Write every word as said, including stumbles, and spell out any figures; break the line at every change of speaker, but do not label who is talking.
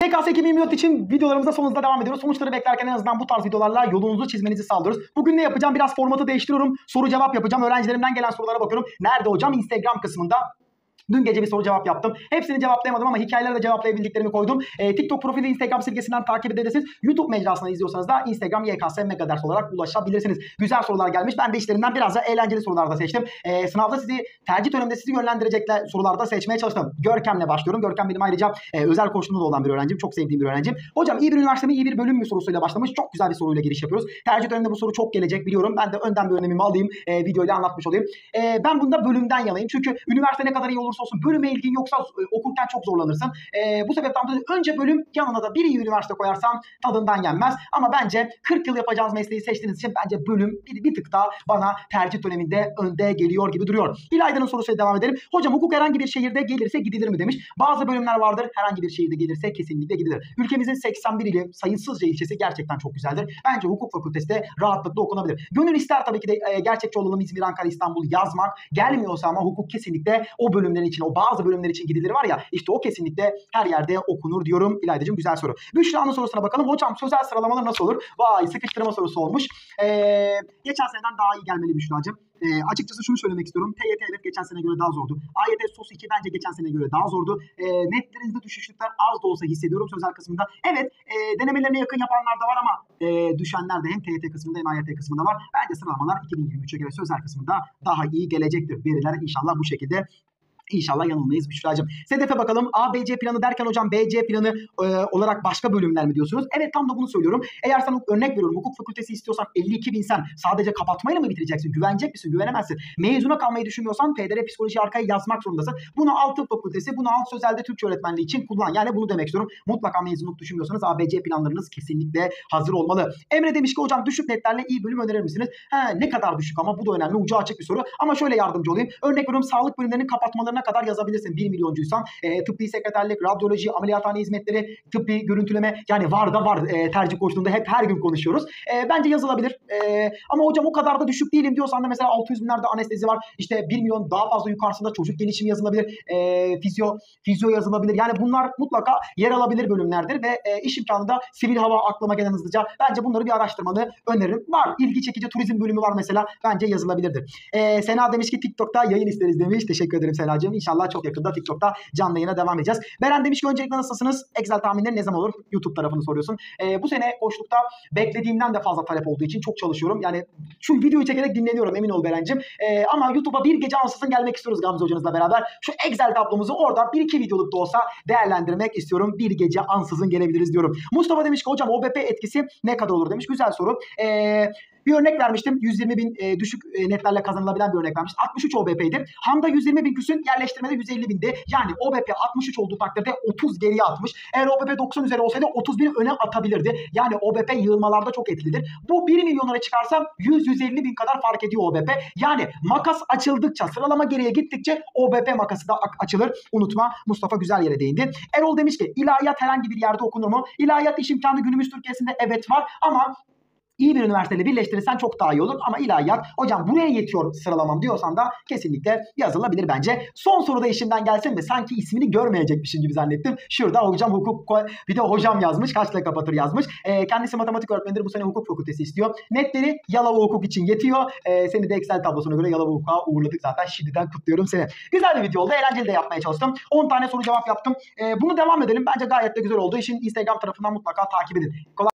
T K S iki bin yirmi dört için videolarımıza sonunda devam ediyoruz. Sonuçları beklerken en azından bu tarz videolarla yolunuzu çizmenizi sağlıyoruz. Bugün ne yapacağım? Biraz formatı değiştiriyorum. Soru cevap yapacağım. Öğrencilerimden gelen sorulara bakıyorum. Nerede hocam? Instagram kısmında. Dün gece bir soru cevap yaptım. Hepsini cevaplayamadım ama hikayeleri de cevaplayabildiklerimi koydum. E, TikTok profili, Instagram silgesinden takip edebilirsiniz. YouTube mecrasından izliyorsanız da Instagram Y K S Megaders olarak ulaşabilirsiniz. Güzel sorular gelmiş. Ben de işlerinden biraz da eğlenceli sorular da seçtim. E, sınavda sizi, tercih döneminde sizi yönlendirecekler sorularda seçmeye çalıştım. Görkem'le başlıyorum. Görkem benim ayrıca e, özel koçluğunda olan bir öğrencim. Çok sevdiğim bir öğrencim. Hocam iyi bir üniversite mi, iyi bir bölüm mü sorusuyla başlamış. Çok güzel bir soruyla giriş yapıyoruz. Tercih döneminde bu soru çok gelecek biliyorum. Ben de önden bir önlemimi alayım. E, videoyla anlatmış olayım. E, ben bunda bölümden yanayım. Çünkü üniversite ne kadar iyi olursa olsun bölüme ilgin yoksa e, okurken çok zorlanırsın. E, bu sebepten dolayı önce bölüm, yanına da bir iyi üniversite koyarsan tadından yenmez. Ama bence kırk yıl yapacağınız mesleği seçtiğiniz için bence bölüm bir, bir tık daha bana tercih döneminde önde geliyor gibi duruyor. İlayda'nın sorusuyla devam edelim. Hocam hukuk herhangi bir şehirde gelirse gidilir mi demiş. Bazı bölümler vardır, herhangi bir şehirde gelirse kesinlikle gidilir. Ülkemizin seksen bir ili, sayısızca ilçesi gerçekten çok güzeldir. Bence hukuk fakültesi de rahatlıkla okunabilir. Gönül ister tabii ki de e, gerçekçi olalım, İzmir, Ankara, İstanbul yazmak. Gelmiyorsa ama hukuk kesinlikle o bölümlerin için, o bazı bölümler için gidilir var ya, işte o kesinlikle her yerde okunur diyorum. İlayda'cığım güzel soru. Büşra'nın sorusuna bakalım. Hocam sözel sıralamalar nasıl olur? Vay, sıkıştırma sorusu olmuş. Ee, geçen seneden daha iyi gelmeli Büşra'cığım. Ee, açıkçası şunu söylemek istiyorum. T Y T evet geçen sene göre daha zordu. A Y T SOS iki bence geçen sene göre daha zordu. Ee, netlerinizde düşüşlükler az da olsa hissediyorum sözel kısmında. Evet e, denemelerine yakın yapanlar da var ama e, düşenler de hem T Y T kısmında hem A Y T kısmında var. Bence sıralamalar iki bin yirmi üçe göre sözel kısmında daha iyi gelecektir. Veriler inşallah bu şekilde. İnşallah yanılmayız Büşra'cığım. Sedef'e bakalım. A, B, C planı derken hocam B, C planı e, olarak başka bölümler mi diyorsunuz? Evet, tam da bunu söylüyorum. Eğer sen örnek veriyorum hukuk fakültesi istiyorsan elli iki bin sen sadece kapatmayla mı bitireceksin? Güvenecek misin? Güvenemezsin. Mezuna kalmayı düşünmüyorsan P D R psikoloji arkaya yazmak zorundasın. Bunu al tıp fakültesi, bunu al sözelde Türkçe öğretmenliği için kullan. Yani bunu demek istiyorum. Mutlaka mezunluk düşünmüyorsanız A, B, C planlarınız kesinlikle hazır olmalı. Emre demiş ki hocam düşük netlerle iyi bölüm önerir misiniz? He, ne kadar düşük ama bu da önemli. Ucu açık bir soru. Ama şöyle yardımcı olayım. Örnek veriyorum sağlık bölümlerinin kapatmalarına kadar yazabilirsin bir milyoncuysan. E, tıbbi sekreterlik, radyoloji, ameliyathane hizmetleri, tıbbi görüntüleme, yani var da var e, tercih koşulunda hep her gün konuşuyoruz. E, bence yazılabilir. E, ama hocam o kadar da düşük değilim diyorsan da mesela altı yüz binlerde anestezi var. İşte bir milyon daha fazla yukarısında çocuk gelişimi yazılabilir. E, fizyo, fizyo yazılabilir. Yani bunlar mutlaka yer alabilir bölümlerdir ve e, iş imkanı da sivil hava aklıma gelen hızlıca. Bence bunları bir araştırmanı öneririm. Var. İlgi çekici turizm bölümü var mesela. Bence yazılabilirdir. E, Sena demiş ki TikTok'ta yayın isteriz demiş. Teşekkür ederim Sena'cığım. İnşallah çok yakında TikTok'ta canlı yayına devam edeceğiz. Beren demiş ki öncelikle nasılsınız? Excel tahminleri ne zaman olur? YouTube tarafını soruyorsun. E, bu sene koçlukta beklediğimden de fazla talep olduğu için çok çalışıyorum. Yani şu videoyu çekerek dinleniyorum, emin ol Berencim. E, ama YouTube'a bir gece ansızın gelmek istiyoruz Gamze hocanızla beraber. Şu Excel tablomuzu orada bir iki videoluk da olsa değerlendirmek istiyorum. Bir gece ansızın gelebiliriz diyorum. Mustafa demiş ki hocam O B P etkisi ne kadar olur demiş. Güzel soru. Eee Bir örnek vermiştim. yüz yirmi bin e, düşük e, netlerle kazanılabilen bir örnek vermiştim. altmış üç O B P'ydi. Hamda yüz yirmi bin küsün, yerleştirmede yüz elli bindi. Yani O B P altmış üç olduğu takdirde otuz geriye atmış. Eğer O B P doksan üzeri olsaydı otuz bin öne atabilirdi. Yani O B P yığılmalarda çok etkilidir. Bu bir milyonlara çıkarsam yüz yüz elli bin kadar fark ediyor O B P. Yani makas açıldıkça, sıralama geriye gittikçe O B P makası da açılır. Unutma, Mustafa güzel yere değindi. Erol demiş ki ilahiyat herhangi bir yerde okunur mu? İlahiyat iş imkanı günümüz Türkiye'sinde evet var ama İyi bir üniversiteyle birleştirirsen çok daha iyi olur. Ama ilahiyat hocam buraya yetiyor sıralamam diyorsan da kesinlikle yazılabilir bence. Son soruda işimden gelsin mi? Sanki ismini görmeyecekmişim gibi zannettim. Şurada hocam hukuk, bir de hocam yazmış. Kaçla kapatır yazmış. E, kendisi matematik öğretmenidir. Bu sene hukuk fakültesi istiyor. Netleri Yalova Hukuk için yetiyor. E, seni de Excel tablosuna göre Yalova Hukuk'a uğurladık zaten. Şimdiden kutluyorum seni. Güzel bir video oldu. Eğlenceli de yapmaya çalıştım. on tane soru cevap yaptım. E, bunu devam edelim. Bence gayet de güzel oldu. İşin Instagram tarafından mutlaka takip edin. Kolay